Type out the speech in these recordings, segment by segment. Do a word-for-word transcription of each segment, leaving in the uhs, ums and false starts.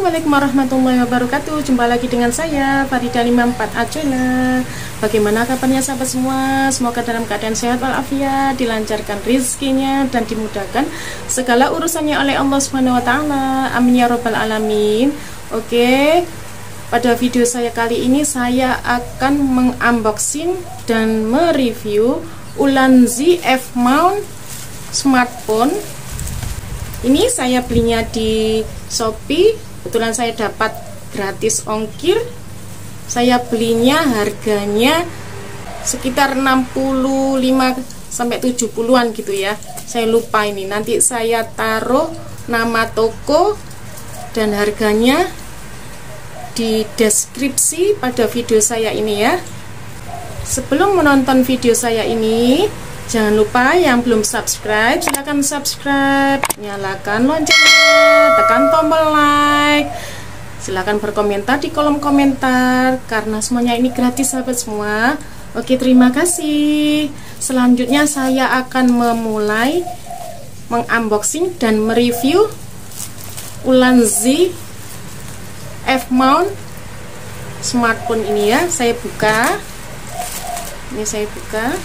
Assalamualaikum warahmatullahi wabarakatuh. Jumpa lagi dengan saya Farida lima empat Ajela. Bagaimana kabarnya sahabat semua? Semoga dalam keadaan sehat walafiat, dilancarkan rezekinya dan dimudahkan segala urusannya oleh Allah Subhanahu wa taala. Amin ya rabbal alamin. Oke. Pada video saya kali ini saya akan mengunboxing dan mereview Ulanzi F-mount smartphone. Ini saya belinya di Shopee, kebetulan saya dapat gratis ongkir. Saya belinya harganya sekitar enam puluh lima sampai tujuh puluhan gitu ya. Saya lupa ini. Nanti saya taruh nama toko dan harganya di deskripsi pada video saya ini ya. Sebelum menonton video saya ini, jangan lupa yang belum subscribe, silahkan subscribe, nyalakan loncengnya, tekan tombol like, silahkan berkomentar di kolom komentar, karena semuanya ini gratis sahabat semua. Oke, terima kasih. Selanjutnya saya akan memulai mengunboxing dan mereview Ulanzi F-mount smartphone ini ya. Saya buka, ini saya buka.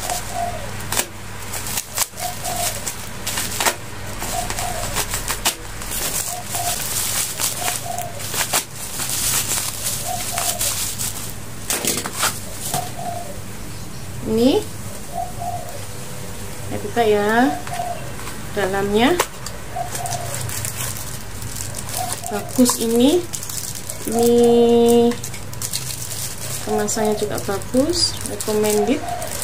Ini saya buka ya, dalamnya bagus. Ini ini kemasannya juga bagus, recommended.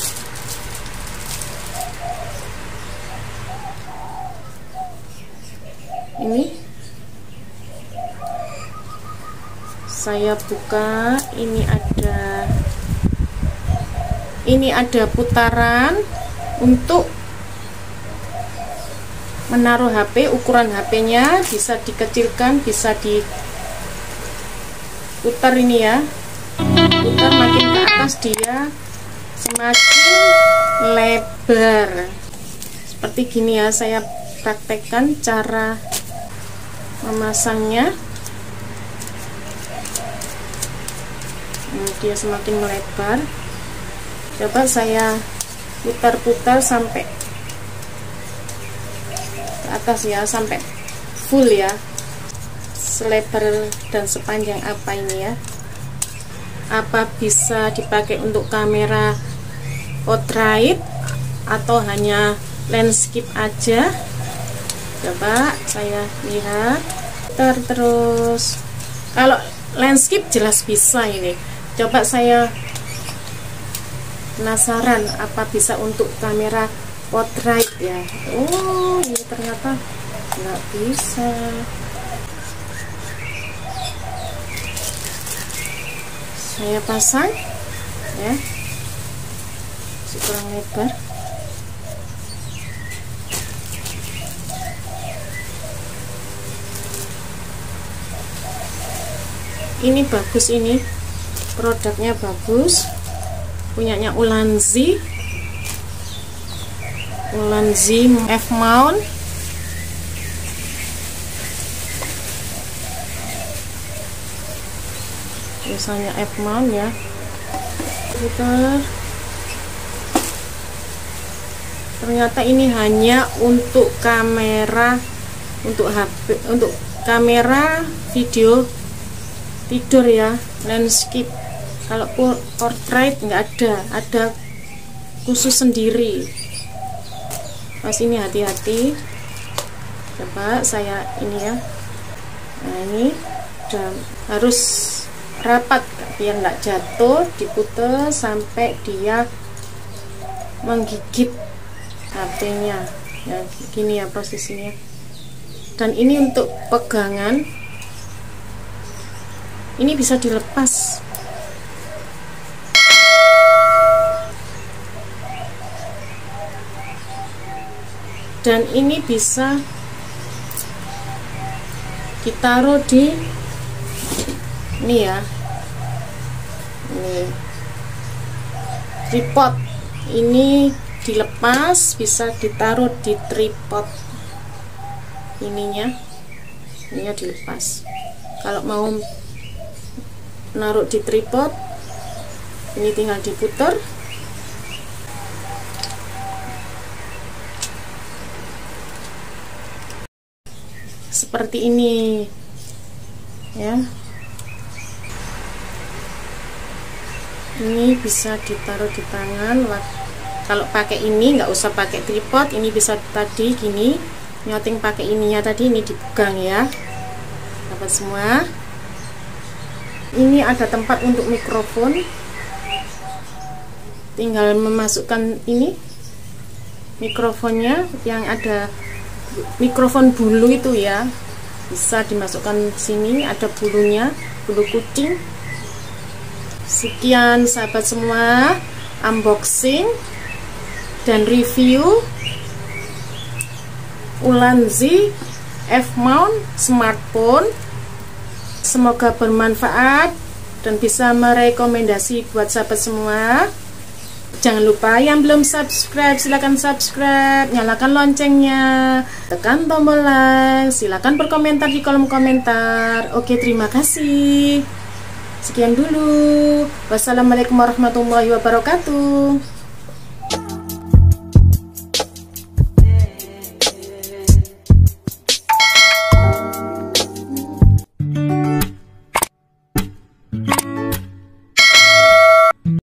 Ini saya buka, ini ada ini ada putaran untuk menaruh H P. Ukuran H P-nya bisa dikecilkan, bisa diputar ini ya. Putar makin ke atas dia semakin lebar. Seperti gini ya, saya praktekkan cara memasangnya. Nah, dia semakin melebar. Coba saya putar-putar sampai ke atas ya, sampai full ya, selebar dan sepanjang apa ini ya. Apa bisa dipakai untuk kamera portrait atau hanya landscape aja? Coba saya lihat. Putar terus. Kalau landscape jelas bisa ini. Coba saya penasaran apa bisa untuk kamera portrait ya. Oh, ini ternyata nggak bisa. Saya pasang ya, masih kurang lebar. Ini bagus, ini produknya bagus, punyanya Ulanzi Ulanzi F-mount. Misalnya F-mount ya. Putar. Ternyata ini hanya untuk kamera, untuk H P, untuk kamera video tidur ya, landscape. Kalau portrait nggak ada, ada khusus sendiri. Pas ini hati-hati. Coba saya ini ya. Nah, ini udah harus rapat biar nggak jatuh, diputar sampai dia menggigit H P-nya ya, gini ya posisinya. Dan ini untuk pegangan, ini bisa dilepas. Dan ini bisa ditaruh di ini ya, ini tripod. Ini dilepas, bisa ditaruh di tripod ininya, ininya dilepas. Kalau mau naruh di tripod, ini tinggal diputar. Seperti ini ya. Ini bisa ditaruh di tangan. Kalau pakai ini nggak usah pakai tripod, ini bisa tadi gini nyoting pakai ininya tadi, ini dipegang ya, dapat semua. Ini ada tempat untuk mikrofon, tinggal memasukkan ini mikrofonnya yang ada mikrofon bulu itu ya, bisa dimasukkan sini, ada bulunya, bulu kucing. Sekian sahabat semua, unboxing dan review Ulanzi F-mount smartphone. Semoga bermanfaat dan bisa merekomendasi buat sahabat semua. Jangan lupa yang belum subscribe, silakan subscribe, nyalakan loncengnya, tekan tombol like, silakan berkomentar di kolom komentar. Oke, terima kasih. Sekian dulu. Wassalamualaikum warahmatullahi wabarakatuh.